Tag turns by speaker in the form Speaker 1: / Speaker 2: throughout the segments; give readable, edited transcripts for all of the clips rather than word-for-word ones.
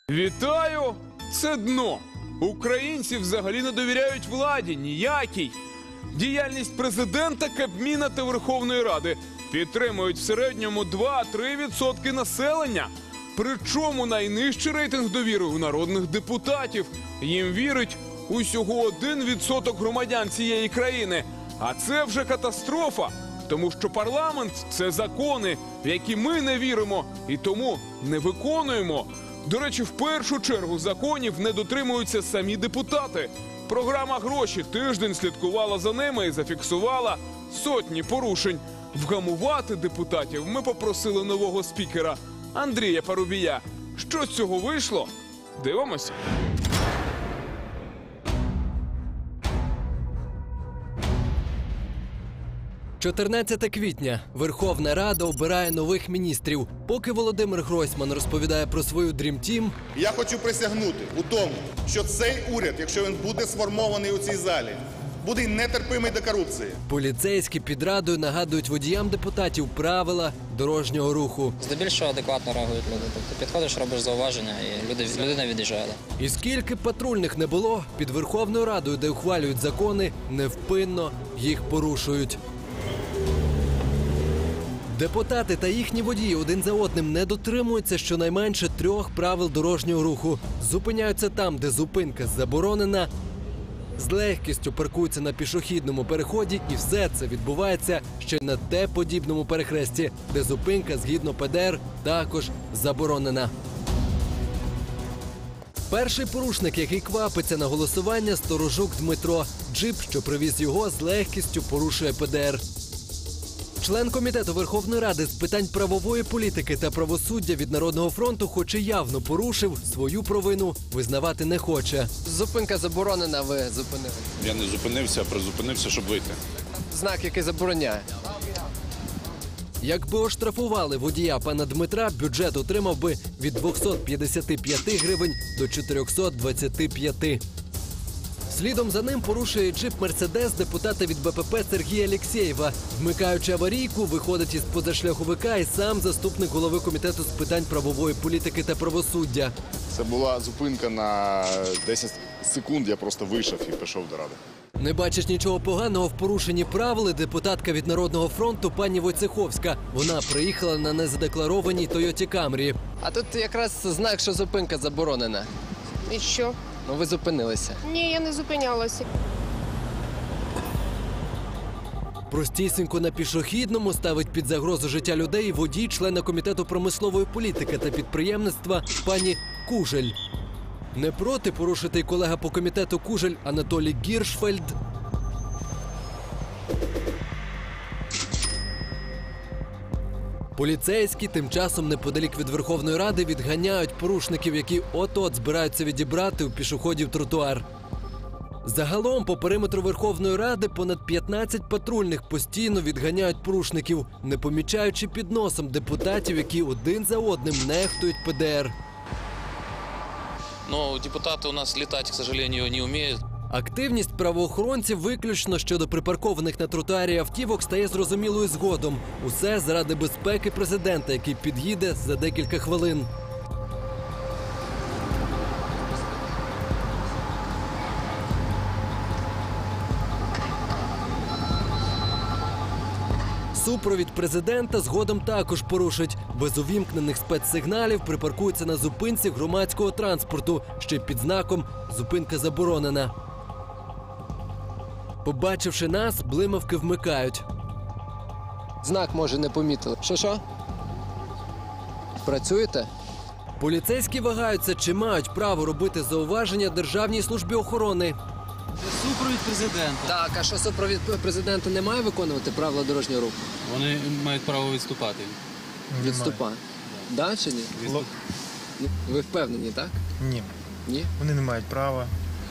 Speaker 1: Вітаю! Це дно. Українці взагалі не довіряють владі ніякій. Діяльність президента, Кабміна та Верховної Ради підтримують в середньому 2-3% населення. Причому найнижчий рейтинг довіри у народних депутатів. Їм вірить усього 1% громадян цієї країни. А це вже катастрофа. Тому що парламент – це закони, в які ми не віримо і тому не виконуємо. До речі, в першу чергу законів не дотримуються самі депутати. Програма «Гроші» тиждень слідкувала за ними і зафіксувала сотні порушень. Вгамувати депутатів ми попросили нового спікера Андрія Парубія. Що з цього вийшло? Дивимося.
Speaker 2: 14 квітня. Верховна Рада обирає нових міністрів. Поки Володимир Гройсман розповідає про свою Dream Team,
Speaker 3: я хочу присягнути у тому, що цей уряд, якщо він буде сформований у цій залі, буде нетерпимий до корупції.
Speaker 2: Поліцейські під Радою нагадують водіям депутатів правила дорожнього руху.
Speaker 4: Здебільшого адекватно реагують люди. Тобто підходиш, робиш зауваження і людина від'їжджає.
Speaker 2: І скільки патрульних не було, під Верховною Радою, де ухвалюють закони, невпинно їх порушують. Депутати та їхні водії один за одним не дотримуються щонайменше 3 правил дорожнього руху. Зупиняються там, де зупинка заборонена, з легкістю паркуються на пішохідному переході, і все це відбувається ще на Т-подібному перехресті, де зупинка, згідно ПДР, також заборонена. Перший порушник, який квапиться на голосування – Сторожук Дмитро. Джип, що привіз його, з легкістю порушує ПДР. Член Комітету Верховної Ради з питань правової політики та правосуддя від Народного фронту, хоч і явно порушив, свою провину визнавати не хоче. Зупинка заборонена, ви зупинили.
Speaker 5: Я не зупинився, а призупинився, щоб вийти.
Speaker 2: Знак, який забороняє. Якби оштрафували водія пана Дмитра, бюджет отримав би від 255 гривень до 425. Слідом за ним порушує джип «Мерседес» депутата від БПП Сергія Алєксєєва. Вмикаючи аварійку, виходить із позашляховика і сам заступник голови Комітету з питань правової політики та правосуддя.
Speaker 3: Це була зупинка на 10 секунд, я просто вийшов і пішов до Ради.
Speaker 2: Не бачиш нічого поганого в порушенні правил, депутатка від Народного фронту пані Войцеховська. Вона приїхала на незадекларованій Тойоті Камрі. А тут якраз знак, що зупинка заборонена.
Speaker 6: І що?
Speaker 2: Ну, ви зупинилися.
Speaker 6: Ні, я не зупинялася.
Speaker 2: Простісінько на пішохідному ставить під загрозу життя людей водій члена Комітету промислової політики та підприємництва пані Кужель. Не проти порушити й колега по комітету Кужель Анатолій Гіршфельд. Поліцейські тим часом неподалік від Верховної Ради відганяють порушників, які от-от збираються відібрати у пішоходів тротуар. Загалом по периметру Верховної Ради понад 15 патрульних постійно відганяють порушників, не помічаючи під носом депутатів, які один за одним нехтують ПДР.
Speaker 7: Но депутаты у нас летать, к сожалению, не умеют.
Speaker 2: Активність правоохоронців виключно щодо припаркованих на тротуарі автівок стає зрозумілою згодом. Усе заради безпеки президента, який під'їде за декілька хвилин. Супровід президента згодом також порушить. Без увімкнених спецсигналів припаркуються на зупинці громадського транспорту, ще під знаком «Зупинка заборонена». Побачивши нас, блимавки вмикають. Знак, може, не помітили. Що? Працюєте? Поліцейські вагаються, чи мають право робити зауваження Державній службі охорони.
Speaker 8: Це супровід президента.
Speaker 2: Так, а що супровід президента не має виконувати правила дорожнього руху?
Speaker 8: Вони мають право відступати.
Speaker 2: Відступа. Да чи ні? Ви впевнені, так?
Speaker 9: Ні.
Speaker 2: Ні?
Speaker 9: Вони не мають права.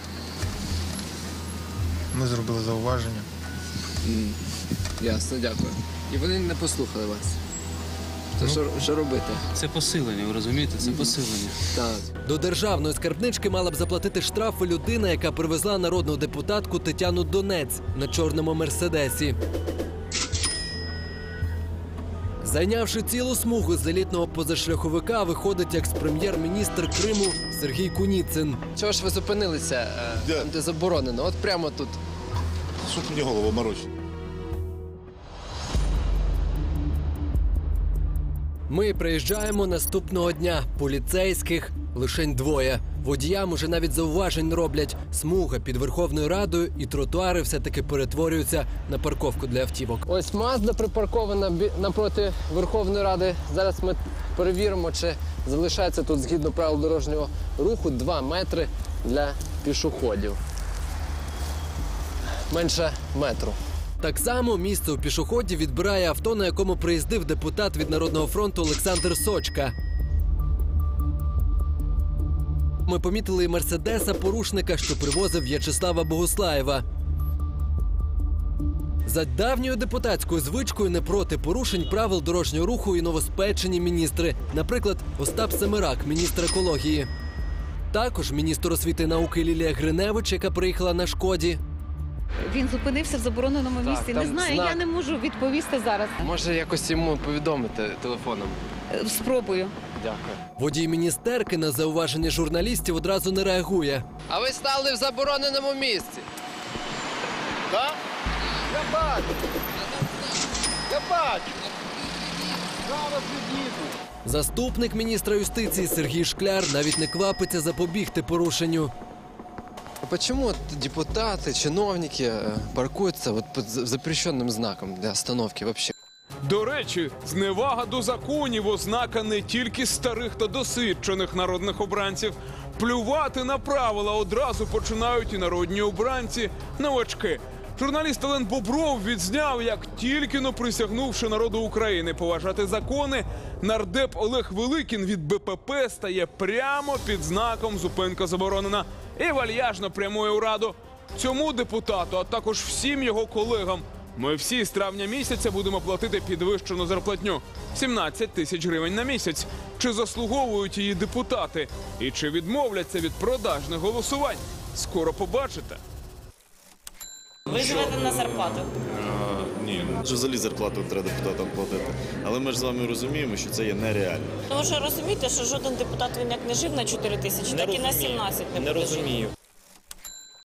Speaker 9: Ми зробили зауваження.
Speaker 2: Ясно, дякую. І вони не послухали вас. Що робити?
Speaker 8: Це посилення, ви розумієте? Це посилення.
Speaker 2: Так. До державної скарбнички мала б заплатити штрафи людина, яка привезла народну депутатку Тетяну Донець на чорному «Мерседесі». Зайнявши цілу смугу з елітного позашляховика, виходить екс-прем'єр-міністр Криму Сергій Куніцин. Чого ж ви зупинилися там, де заборонено? От прямо тут.
Speaker 3: Що ти мені голову морочиш?
Speaker 2: Ми приїжджаємо наступного дня. Поліцейських лишень двоє. Водіям уже навіть зауважень не роблять. Смуга під Верховною Радою і тротуари все-таки перетворюються на парковку для автівок. Ось Мазда припаркована напроти Верховної Ради. Зараз ми перевіримо, чи залишається тут згідно правил дорожнього руху 2 метри для пішоходів. Менше метру. Так само місце у пішоході відбирає авто, на якому приїздив депутат від Народного фронту Олександр Сочка. Ми помітили і мерседеса-порушника, що привозив В'ячеслава Богуслаєва. За давньою депутатською звичкою не проти порушень правил дорожнього руху і новоспечені міністри. Наприклад, Остап Семирак, міністр екології. Також міністр освіти і науки Лілія Гриневич, яка приїхала на «Шкоді».
Speaker 10: Він зупинився в забороненому місці.
Speaker 2: там
Speaker 10: Не знаю,
Speaker 2: знак.
Speaker 10: я не можу відповісти зараз.
Speaker 2: Може, якось йому повідомити телефоном.
Speaker 10: Спробую.
Speaker 2: Дякую. Водій міністерки на зауваження журналістів одразу не реагує. А ви стали в забороненому місці.
Speaker 3: Так? Я бачу. Я бачу. Зараз від'їду.
Speaker 2: Заступник міністра юстиції Сергій Шкляр навіть не квапиться запобігти порушенню. Почему депутаты, чиновники паркуются вот под запрещенным знаком для остановки вообще?
Speaker 1: До речі, зневага до законів – ознака не тільки старих та досвідчених народних обранців. Плювати на правила одразу починають і народні обранці – новачки. Журналіст Олен Бобров відзняв, як тільки-но присягнувши народу України поважати закони, нардеп Олег Великін від БПП стає прямо під знаком «Зупинка заборонена» і вальяжно прямує у Раду. Цьому депутату, а також всім його колегам, ми всі з травня місяця будемо платити підвищену зарплатню – 17 тисяч гривень на місяць. Чи заслуговують її депутати? І чи відмовляться від продажних голосувань? Скоро побачите.
Speaker 11: Ви живете на зарплату?
Speaker 5: Ні, взагалі зарплату треба депутатам платити. Але ми ж з вами розуміємо, що це є нереально.
Speaker 11: Тому що розумієте, що жоден депутат він як не жив на 4 тисячі, так і на 17 не буде жити.